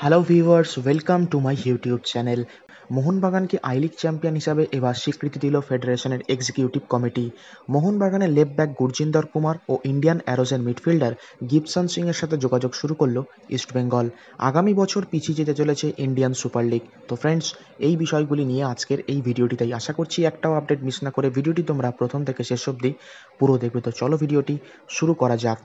Hello viewers, welcome to my YouTube channel. মোহনবাগানকে I league champion হিসাবে এবার স্বীকৃতি দিল ফেডারেশনের এক্সিকিউটিভ কমিটি। মোহনবাগানের লেফট ব্যাক গুরজিন্দর কুমার ও ইন্ডিয়ান অ্যারোজের মিডফিল্ডার গিবসন সিংয়ের সাথে যোগাযোগ শুরু করল ইস্টবেঙ্গল। আগামী বছর পিছিয়ে যেতে চলেছে ইন্ডিয়ান সুপার লিগ। তো ফ্রেন্ডস, এই বিষয়গুলি নিয়ে আজকের এই ভিডিওটি, তাই আশা করছি একটাও আপডেট মিস না করে ভিডিওটি তোমরা প্রথম থেকে শেষ অবধি পুরো দেখবে। তো চলো ভিডিওটি শুরু করা যাক।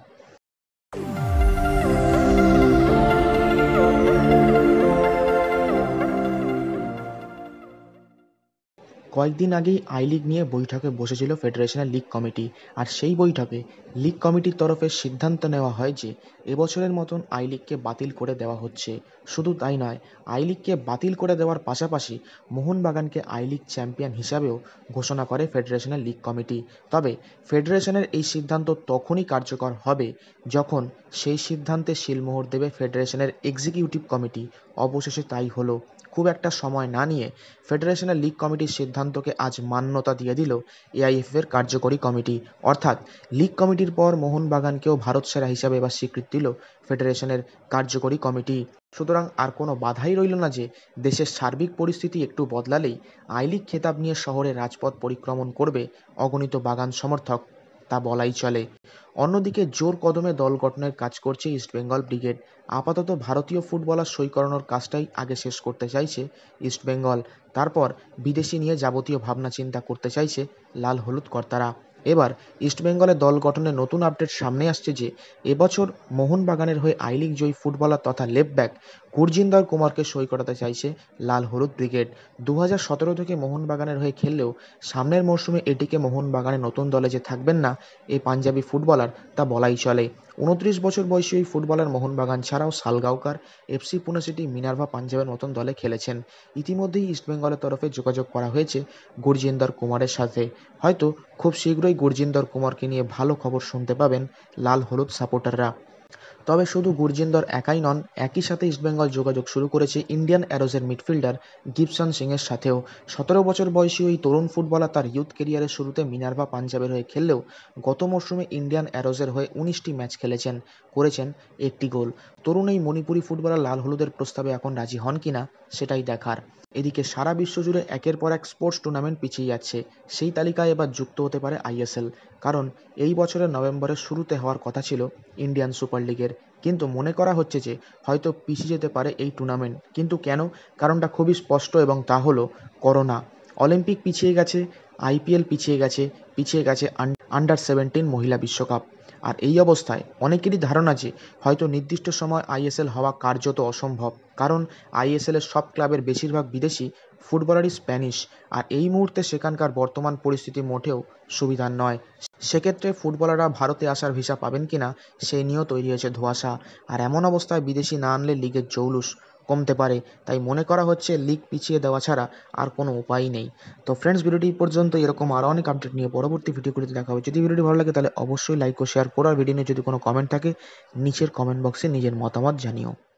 কয়েকদিন আগেই আই লিগ নিয়ে বৈঠকে বসেছিল ফেডারেশনের লিগ কমিটি। আর সেই বৈঠকে লিগ কমিটির তরফে সিদ্ধান্ত নেওয়া হয় যে এবছরের মতন আই লিগকে বাতিল করে দেওয়া হচ্ছে। শুধু তাই নয়, আই লিগকে বাতিল করে দেওয়ার পাশাপাশি মোহনবাগানকে আই লিগ চ্যাম্পিয়ন হিসাবেও ঘোষণা করে ফেডারেশনের লিগ কমিটি। তবে ফেডারেশনের এই সিদ্ধান্ত তখনই কার্যকর হবে যখন সেই সিদ্ধান্তে সিলমোহর দেবে ফেডারেশনের এক্সিকিউটিভ কমিটি। অবশেষে তাই হলো। খুব একটা সময় না নিয়ে ফেডারেশনের লিগ কমিটির সিদ্ধান্তকে আজ মান্যতা দিয়ে দিল এআইএফের কার্যকরী কমিটি। অর্থাৎ লিগ কমিটির পর মোহনবাগানকেও ভারত সেরা হিসাবে এবার স্বীকৃতি দিল ফেডারেশনের কার্যকরী কমিটি। সুতরাং আর কোনো বাধাই রইল না যে দেশের সার্বিক পরিস্থিতি একটু বদলালেই আই লিগ খেতাব নিয়ে শহরের রাজপথ পরিক্রমণ করবে অগণিত বাগান সমর্থক, তা বলাই চলে। অন্যদিকে জোর কদমে দল গঠনের কাজ করছে ইস্টবেঙ্গল ব্রিগেড। আপাতত ভারতীয় ফুটবলার সই করানোর কাজটাই আগে শেষ করতে চাইছে ইস্টবেঙ্গল। তারপর বিদেশি নিয়ে যাবতীয় ভাবনা চিন্তা করতে চাইছে লাল হলুদ কর্তারা। এবার ইস্টবেঙ্গলের দল গঠনে নতুন আপডেট সামনে আসছে যে এবছর মোহনবাগানের হয়ে আই লিগ জয়ী ফুটবলার তথা লেফট ব্যাক গুরজিন্দর কুমারকে সই করাতে চাইছে লাল হলুদ ব্রিগেড। 2017 থেকে মোহনবাগানের হয়ে খেললেও সামনের মরশুমে এটিকে মোহনবাগানের নতুন দলে যে থাকবেন না এই পাঞ্জাবি ফুটবলার, তা বলাই চলে। 29 বছর বয়সী ওই ফুটবলার মোহনবাগান ছাড়াও সালগাঁওকার, এফসি পুনে সিটি, মিনার্ভা পাঞ্জাবের মতন দলে খেলেছেন। ইতিমধ্যেই ইস্টবেঙ্গলের তরফে যোগাযোগ করা হয়েছে গুরজিন্দর কুমারের সাথে। হয়তো খুব শীঘ্রই গুরজিন্দর কুমারকে নিয়ে ভালো খবর শুনতে পাবেন লাল হলুদ সাপোর্টাররা। তবে শুধু গুরজিন্দর একাই নন, একই সাথে ইস্টবেঙ্গল যোগাযোগ শুরু করেছে ইন্ডিয়ান অ্যারোজের মিডফিল্ডার গিবসন সিংয়ের সাথেও। 17 বছর বয়সী ওই তরুণ ফুটবলার তার ইয়ুথ কেরিয়ারের শুরুতে মিনার্ভা পাঞ্জাবের হয়ে খেললেও গত মরশুমে ইন্ডিয়ান অ্যারোজের হয়ে 19টি ম্যাচ খেলেছেন, করেছেন 1টি গোল। তরুণ এই মণিপুরি ফুটবলার লাল হলুদের প্রস্তাবে এখন রাজি হন কিনা সেটাই দেখার। এদিকে সারা বিশ্ব জুড়ে একের পর এক স্পোর্টস টুর্নামেন্ট পিছিয়ে যাচ্ছে। সেই তালিকায় এবার যুক্ত হতে পারে আইএসএল। কারণ এই বছরের নভেম্বরের শুরুতে হওয়ার কথা ছিল ইন্ডিয়ান সুপার লিগের। কিন্তু মনে করা হচ্ছে যে হয়তো পিছিয়ে যেতে পারে এই টুর্নামেন্ট। কিন্তু কেন? কারণটা খুবই স্পষ্ট, এবং তা হলো করোনা। অলিম্পিক পিছিয়ে গেছে, আইপিএল পিছিয়ে গেছে, পিছিয়ে গেছে আন্ডার 17 মহিলা বিশ্বকাপ। আর এই অবস্থায় অনেকেরই ধারণা যে হয়তো নির্দিষ্ট সময় আইএসএল হওয়া কার্যত অসম্ভব। কারণ আইএসএলের সব ক্লাবের বেশিরভাগ বিদেশি ফুটবলারই স্প্যানিশ। আর এই মুহূর্তে সেখানকার বর্তমান পরিস্থিতি মোটেও সুবিধার নয়। সেক্ষেত্রে ফুটবলাররা ভারতে আসার ভিসা পাবেন কিনা সেই নিয়েও তৈরি হয়েছে ধোঁয়াশা। আর এমন অবস্থায় বিদেশি না আনলে লিগের জৌলুস কমতে পারে। তাই মনে করা হচ্ছে লিগ পিছিয়ে দেওয়া ছাড়া আর কোনো উপায়ই নেই। তো ফ্রেন্ডস, ভিডিওটি পর্যন্ত। এরকম আরও অনেক আপডেট নিয়ে পরবর্তী ভিডিওগুলিতে দেখা হবে। যদি ভিডিওটি ভালো লাগে তাহলে অবশ্যই লাইক ও শেয়ার করো। আর ভিডিও নিয়ে যদি কোনো কমেন্ট থাকে নিচের কমেন্ট বক্সে নিজের মতামত জানিও।